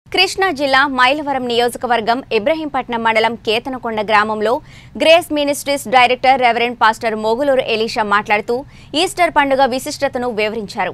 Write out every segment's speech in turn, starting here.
కృష్ణా జిల్లా మైలవరం నియోజకవర్గం ఇబ్రహీంపట్నం మండలం కేతనకొండ గ్రామంలో grace ministries director reverend pastor Moguluru Elisha మాట్లాడుతూ ఈస్టర్ పండుగ విశిష్టతను వివరించారు.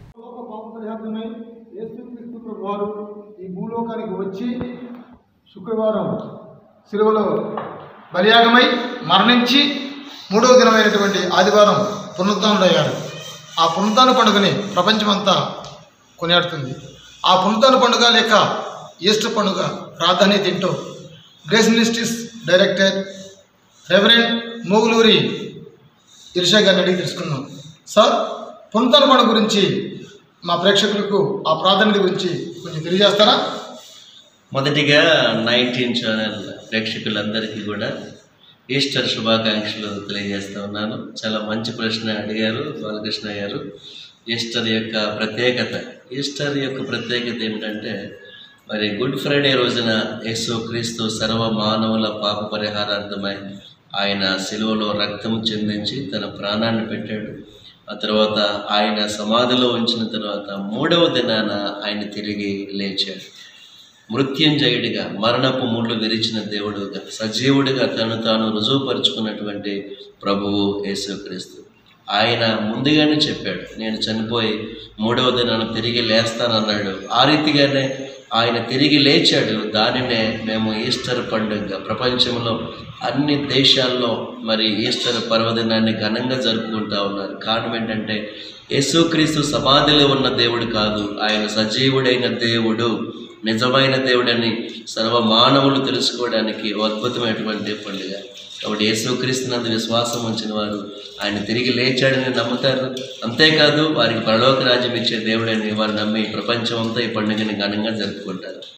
శుక్రవారం సిలువలో బలియాగమై మరణించి మూడవ దినమైనటువంటి ఆదివారం పునరుత్థానుడయ్యారు. ఆ పునరుత్థాన పండుగని ప్రపంచమంతా కొనియాడుతుంది. ఆ పునరుత్థాన పండుగ లేక ఈస్టర్ పండుగ ప్రాధాన్యత ఏంటో grace ministries director reverend Moguluri Elisha గారిని అడిగి తెలుసుకున్నాం. సార్, పునరుత్థాన పండుగ గురించి మా ప్రేక్షకులకు ఆ ప్రాధాన్యత గురించి కొంచెం తెలియజేస్తారా? మొదటిగా 19 ఛానల్ ప్రేక్షకులందరికీ కూడా ఈస్టర్ శుభాకాంక్షలు తెలియజేస్తూ ఉన్నాను. చాలా మంచి ప్రశ్న అడిగారు బాలకృష్ణ గారు. ఈస్టర్ యొక్క ప్రత్యేకత ఏమిటంటే, మరి గుడ్ ఫ్రైడే రోజున యేసుక్రీస్తు సర్వ మానవుల పాప పరిహారార్థమై ఆయన సిలువలో రక్తం చెందించి తన ప్రాణాన్ని పెట్టాడు. ఆ తర్వాత ఆయన సమాధిలో ఉంచిన తర్వాత మూడవ దినాన ఆయన తిరిగి లేచాడు. మృత్యుంజయుడిగా, మరణపు ముళ్ళు విరిచిన దేవుడుగా, సజీవుడిగా తను తాను రుజువుపరుచుకున్నటువంటి ప్రభువు యేసుక్రీస్తు. ఆయన ముందుగానే చెప్పాడు, నేను చనిపోయి మూడవ దినాన తిరిగి లేస్తానన్నాడు. ఆ రీతిగానే ఆయన తిరిగి లేచాడు. దానినే మేము ఈస్టర్ పండుగ ప్రపంచంలో అన్ని దేశాల్లో మరి ఈస్టర్ పర్వదినాన్ని ఘనంగా జరుపుకుంటూ ఉన్నారు. కారణం ఏంటంటే, యేసుక్రీస్తు సమాధిలో ఉన్న దేవుడు కాదు, ఆయన సజీవుడైన దేవుడు, నిజమైన దేవుడని సర్వ మానవులు తెలుసుకోవడానికి అద్భుతమైనటువంటి పండుగ. కాబట్టి యేసుక్రీస్తునందు విశ్వాసం ఉంచిన వారు ఆయన తిరిగి లేచాడని నమ్ముతారు. అంతేకాదు వారికి పరలోక రాజ్యం ఇచ్చే దేవుడని వారు నమ్మి ప్రపంచం అంతా ఈ పండుగని ఘనంగా జరుపుకుంటారు.